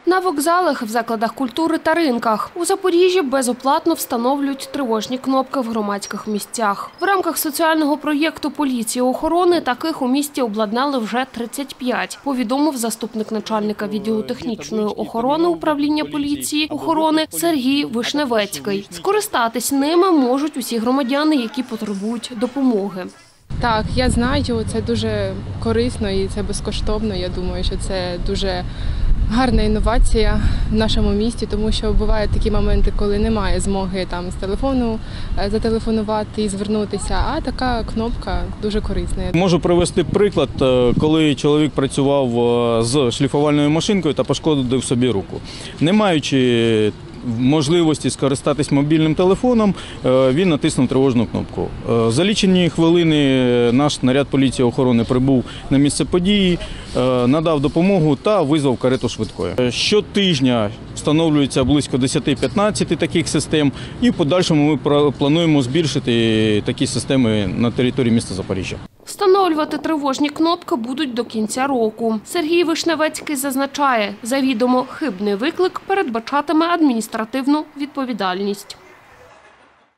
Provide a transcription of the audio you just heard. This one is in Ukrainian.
На вокзалах, в закладах культури та ринках. У Запоріжжі безоплатно встановлюють тривожні кнопки в громадських місцях. В рамках соціального проєкту «Поліція охорони» таких у місті обладнали вже 35, повідомив заступник начальника відділу технічної охорони управління поліції охорони Сергій Вишневецький. Скористатись ними можуть усі громадяни, які потребують допомоги. Так, я знаю, це дуже корисно і це безкоштовно. Я думаю, що це дуже гарна інновація в нашому місті, тому що бувають такі моменти, коли немає змоги з телефону зателефонувати і звернутися, а така кнопка дуже корисна. Можу привести приклад, коли чоловік працював з шліфувальною машинкою та пошкодив собі руку. Не маючи можливості скористатись мобільним телефоном, він натиснув тривожну кнопку. За лічені хвилини наш наряд поліції охорони прибув на місце події, надав допомогу та визвав карету швидкої. Щотижня встановлюється близько 10-15 таких систем і в подальшому ми плануємо збільшити такі системи на території міста Запоріжжя. Встановлювати тривожні кнопки будуть до кінця року. Сергій Вишневецький зазначає, завідомо хибний виклик передбачатиме адміністративну відповідальність.